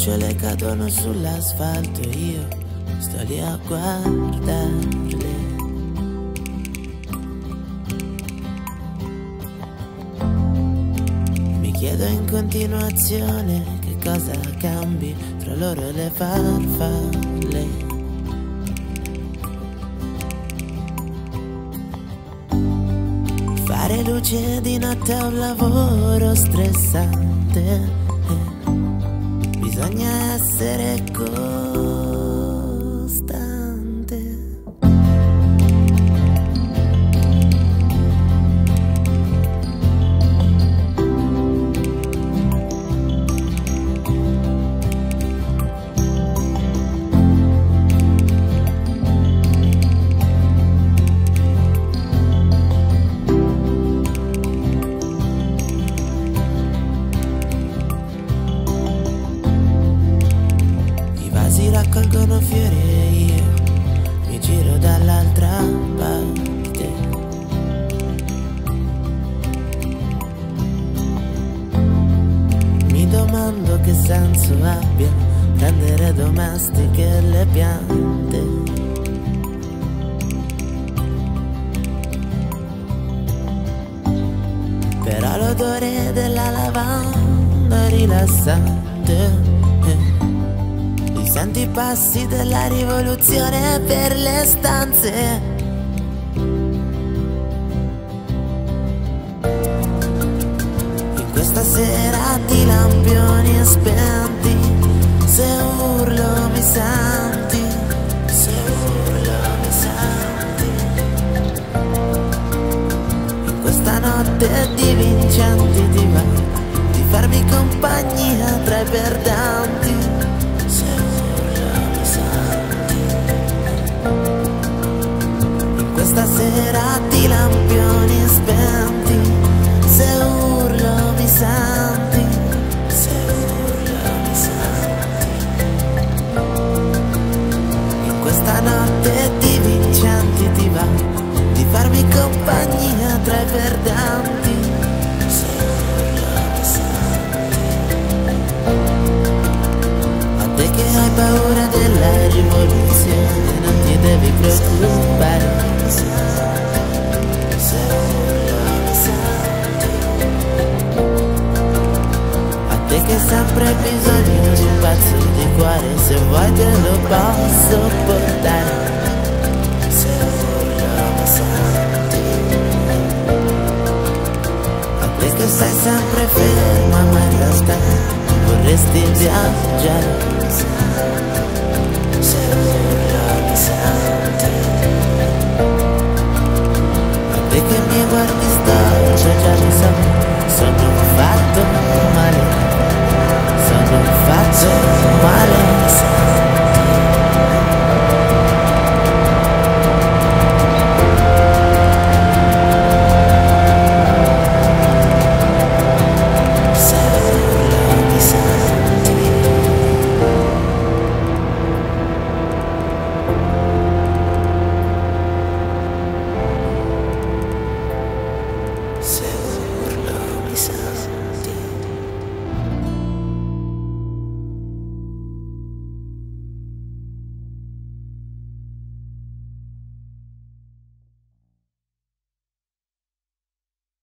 gocciole cadono sull'asfalto, io sto lì a guardarle. Mi chiedo in continuazione che cosa cambi tra loro e le farfalle. Fare luce di notte è un lavoro stressante. Bisogna essere costante. Raccolgono fiori e io mi giro dall'altra parte. Mi domando che senso abbia rendere domestiche le piante. Però l'odore della lavanda è rilassante. Senti i passi della rivoluzione per le stanze. In questa sera di lampioni spenti, se urlo mi senti, se urlo mi senti. In questa notte di vincenti ti va di farmi compagnia tra i perdanti. Stasera di lampioni spenti, se urlo mi senti, se urlo mi senti. In questa notte di vincenti ti va di farmi compagnia tra i perdanti, se urlo mi senti. A te che hai paura della rivoluzione non ti devi preoccupare. A te che sempre bisogno di un pezzo di cuore, se vuoi te lo posso portare. Se urlo mi senti. A te che stai sempre ferma ma in realtà vorresti viaggiare.